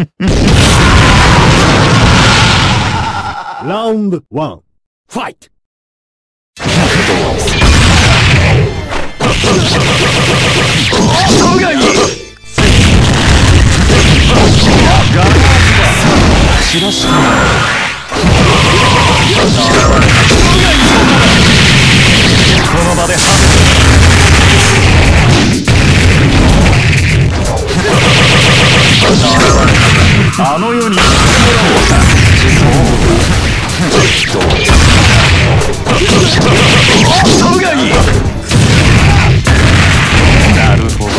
Round 1 Fight! この場であの世に行ってもらおうか。そうがいい。なるほど。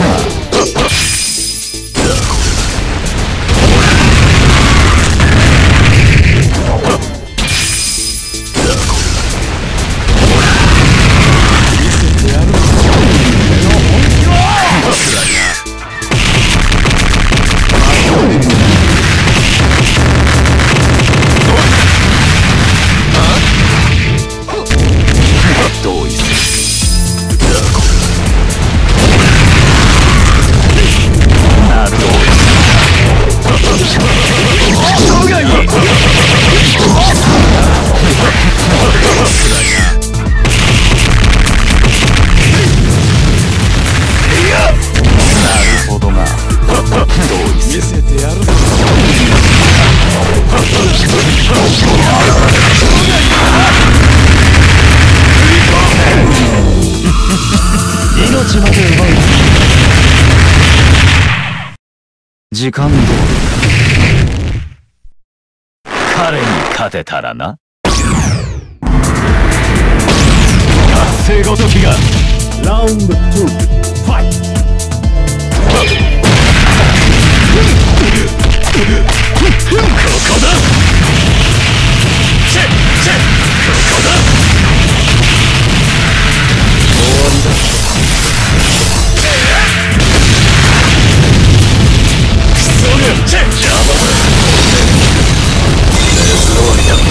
命まで奪う。時間通り彼に勝てたらな。達成ごときが。 ラウンド2ファイト。 ここだ。チェッチェッ、ここだ。終わりだ。チェッ、やばい。終わりだ。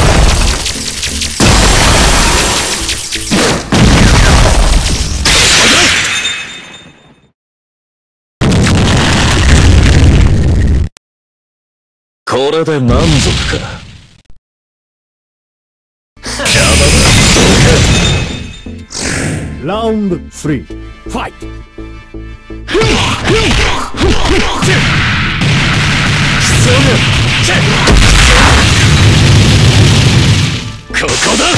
これで満足か。 ラウンド3ファイト。 ここだ。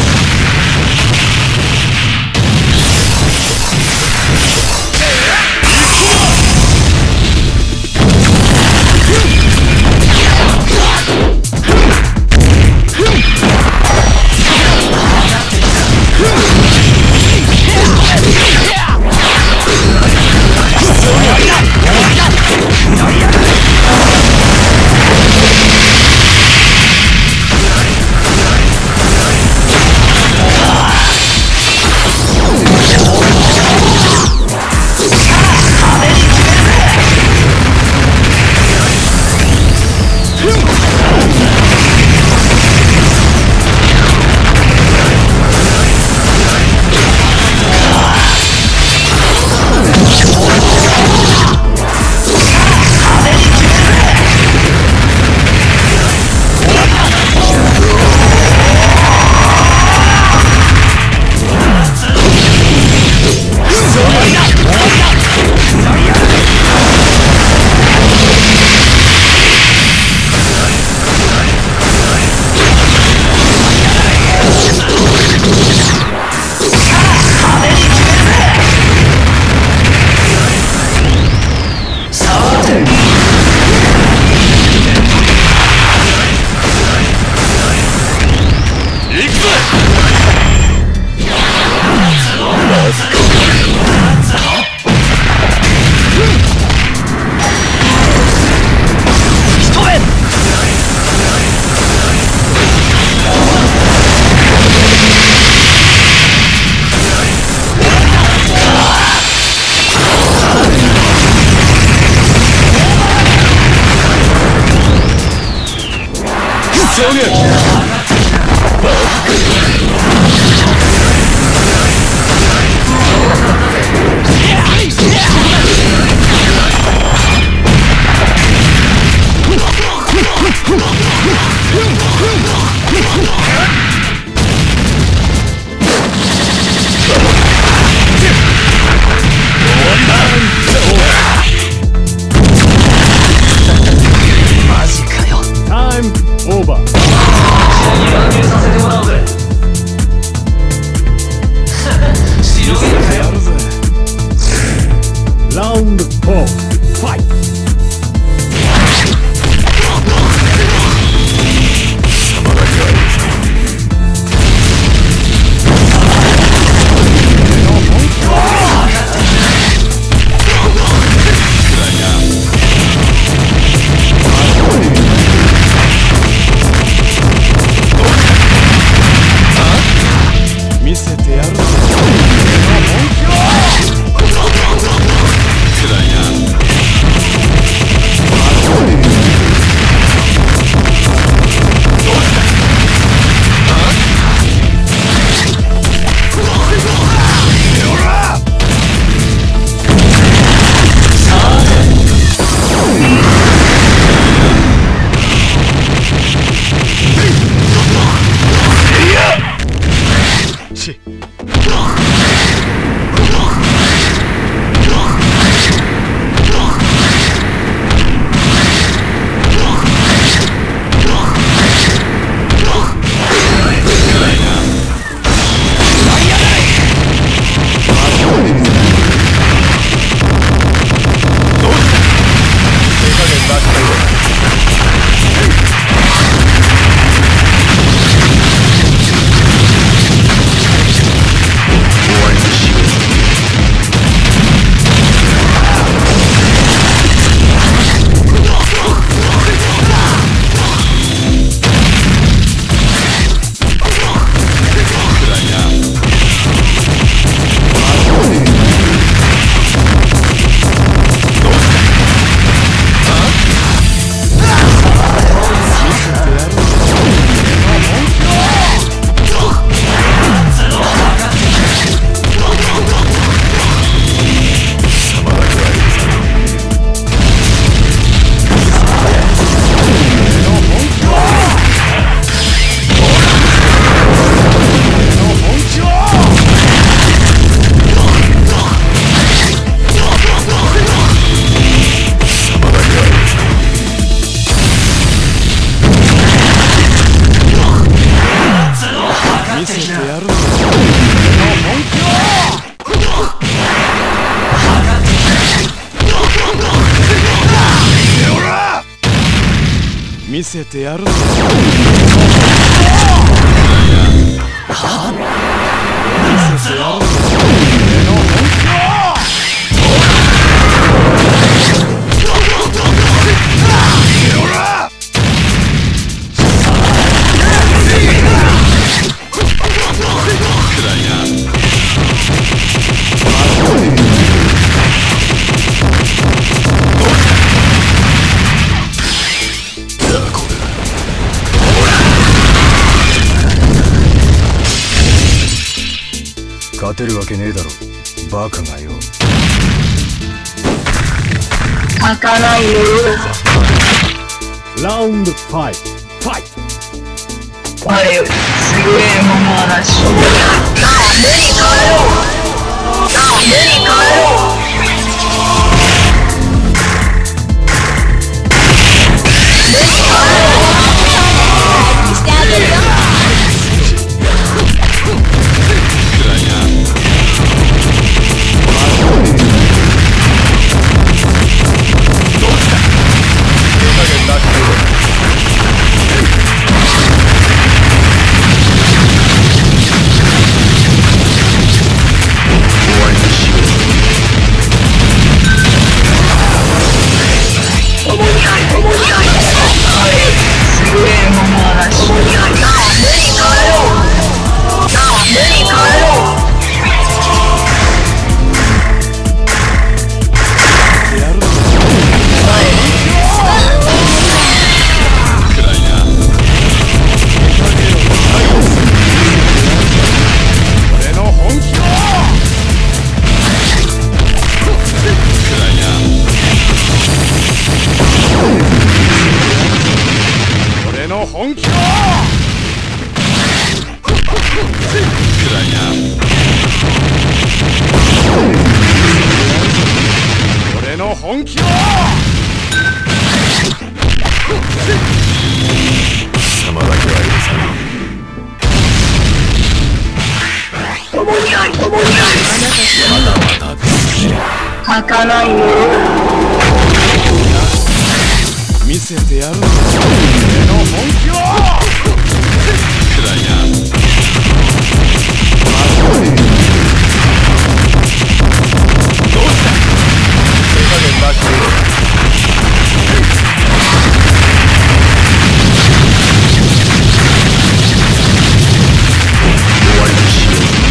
見せてやるぞ。見せてやるぞ。俺の本気を。 勝てるわけねえだろ、バカがよ。 開かないよ。 ラウンド5、ファイト。 我よりすげえものはなし。なあ、目に変えろ。なあ、目に変えろ。目に変えろ。してあげるよ。開かないよ。 見せてやるぞ。俺の本気を。くらいな。どうした。手加減なくていい。終わりにしよう。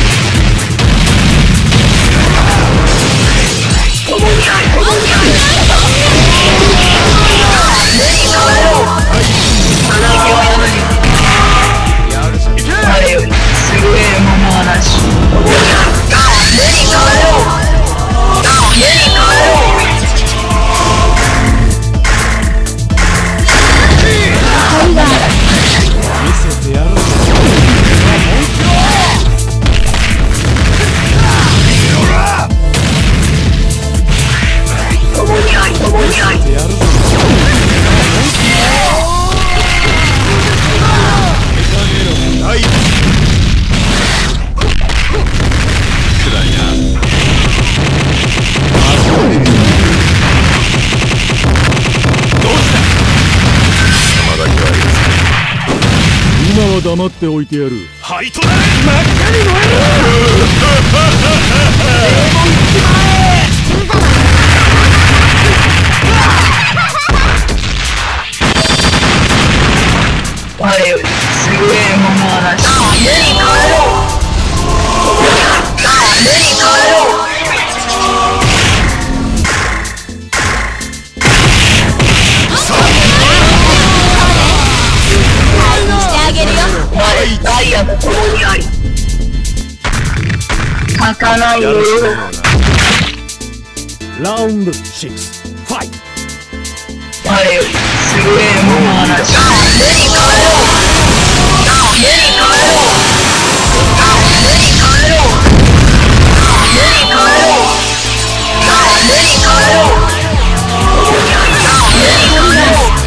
黙っておいてやる。 ハイトだ。真っ赤に燃えろ。 我よりすげえものはなし。目に変えろ。目に変えろ。ダイヤと共にあり。開かないよ。 ラウンド6、ファイト。 我よりすげえものはなし。目に変えろ。目に変えろ。目に変えろ。目に変えろ。目に変えろ。目に変えろ。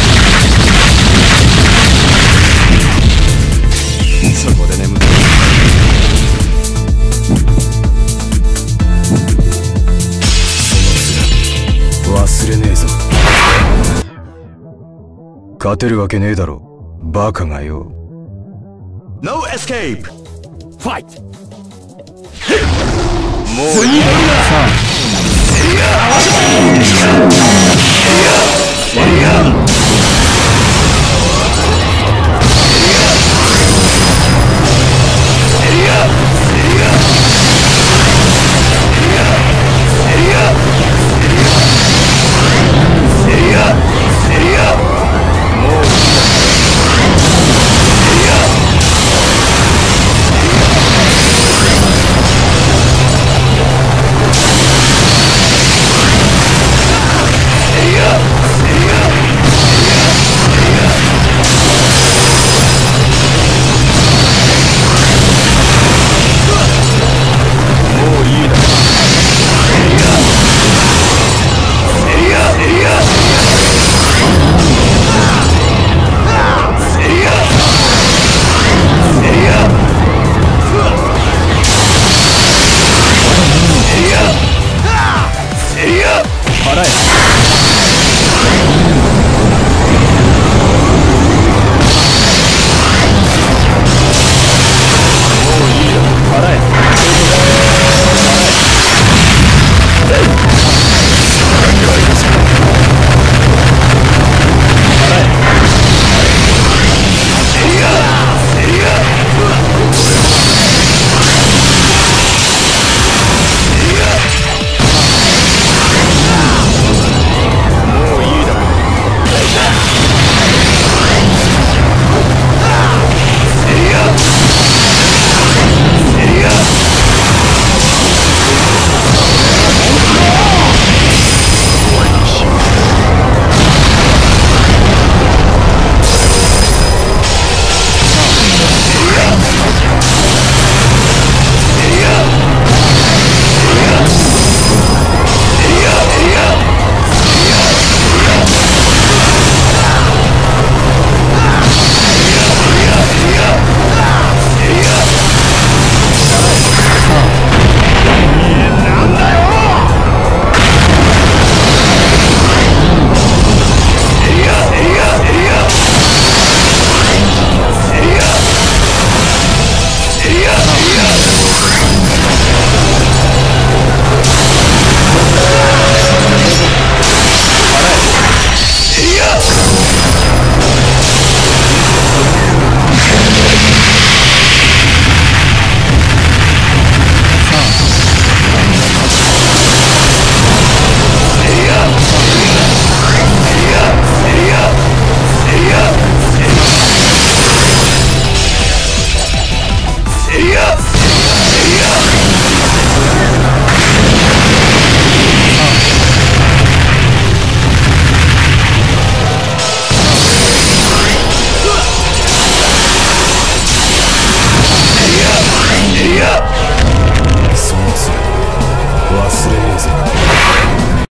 そこで眠って勝てるわけねえだろ、バカがよ。 No escape! Fight! もういいさあ